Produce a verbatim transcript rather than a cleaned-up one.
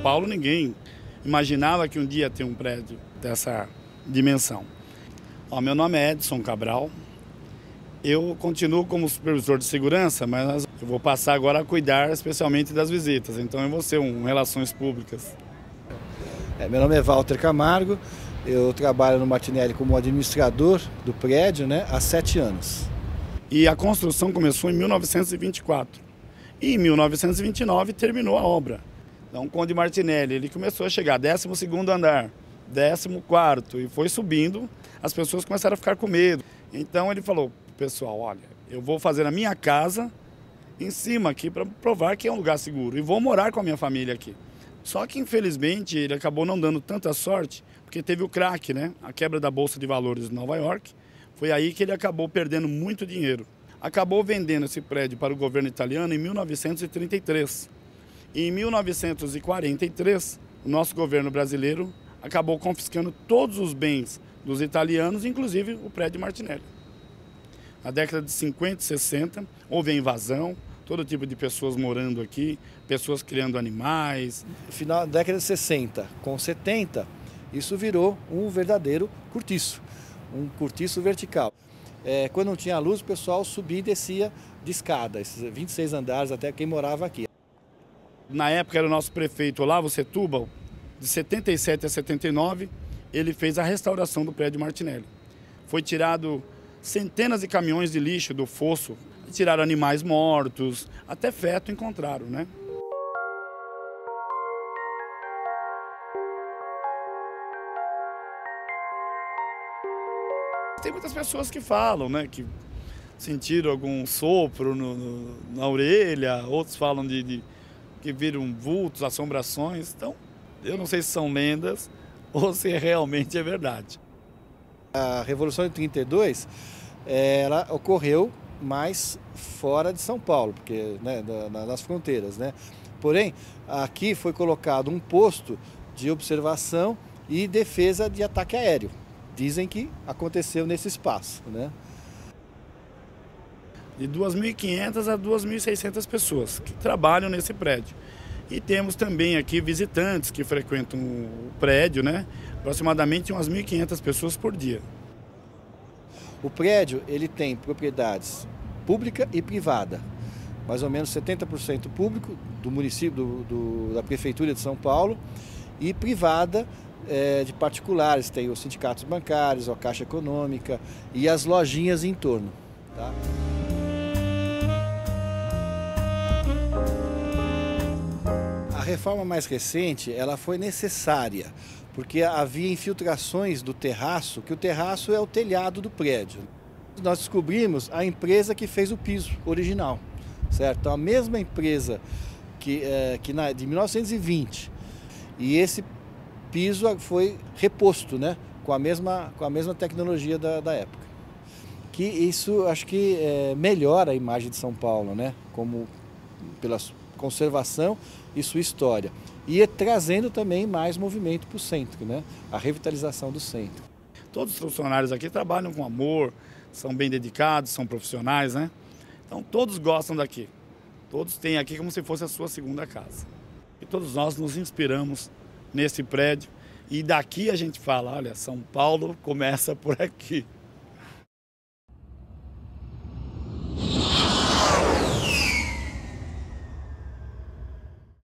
Paulo, ninguém imaginava que um dia ia ter um prédio dessa dimensão. Ó, meu nome é Edson Cabral, eu continuo como supervisor de segurança, mas eu vou passar agora a cuidar especialmente das visitas, então eu vou ser um Relações Públicas. É, meu nome é Walter Camargo, eu trabalho no Martinelli como administrador do prédio, né, há sete anos. E a construção começou em mil novecentos e vinte e quatro e em mil novecentos e vinte e nove terminou a obra. Então o Conde Martinelli ele começou a chegar décimo segundo andar, décimo quarto e foi subindo, as pessoas começaram a ficar com medo. Então ele falou, pessoal, olha, eu vou fazer a minha casa em cima aqui para provar que é um lugar seguro e vou morar com a minha família aqui. Só que infelizmente ele acabou não dando tanta sorte, porque teve o crack, né? A quebra da Bolsa de Valores de Nova York. Foi aí que ele acabou perdendo muito dinheiro. Acabou vendendo esse prédio para o governo italiano em mil novecentos e trinta e três. E em mil novecentos e quarenta e três, o nosso governo brasileiro acabou confiscando todos os bens dos italianos, inclusive o prédio Martinelli. Na década de cinquenta e sessenta, houve a invasão, todo tipo de pessoas morando aqui, pessoas criando animais. No final da década de sessenta, com setenta, isso virou um verdadeiro cortiço, um cortiço vertical. É, quando não tinha luz, o pessoal subia e descia de escada, esses vinte e seis andares até quem morava aqui. Na época era o nosso prefeito Olavo Setúbal, de setenta e sete a setenta e nove, ele fez a restauração do prédio Martinelli. Foi tirado centenas de caminhões de lixo do fosso, tiraram animais mortos, até feto encontraram, né? Tem muitas pessoas que falam, né, que sentiram algum sopro no, no, na orelha, outros falam de, de que viram vultos, assombrações. Então, eu não sei se são lendas ou se realmente é verdade. A Revolução de trinta e dois, ela ocorreu mais fora de São Paulo, porque, né, nas fronteiras, né? Porém, aqui foi colocado um posto de observação e defesa de ataque aéreo. Dizem que aconteceu nesse espaço, né? De duas mil e quinhentas a duas mil e seiscentas pessoas que trabalham nesse prédio. E temos também aqui visitantes que frequentam o prédio, né? Aproximadamente umas mil e quinhentas pessoas por dia. O prédio ele tem propriedades pública e privada. Mais ou menos setenta por cento público do município, do, do, da Prefeitura de São Paulo, e privada é, de particulares. Tem os sindicatos bancários, a Caixa Econômica e as lojinhas em torno. Tá? A reforma mais recente ela foi necessária, porque havia infiltrações do terraço, que o terraço é o telhado do prédio. Nós descobrimos a empresa que fez o piso original, certo? Então, a mesma empresa que, é, que na, de mil novecentos e vinte, e esse piso foi reposto, né? Com a mesma, com a mesma tecnologia da, da época. Que isso acho que é, melhora a imagem de São Paulo, né? Como pela conservação e sua história. E trazendo também mais movimento para o centro, né? A revitalização do centro. Todos os funcionários aqui trabalham com amor, são bem dedicados, são profissionais, né? Então todos gostam daqui. Todos têm aqui como se fosse a sua segunda casa. E todos nós nos inspiramos nesse prédio e daqui a gente fala, olha, São Paulo começa por aqui.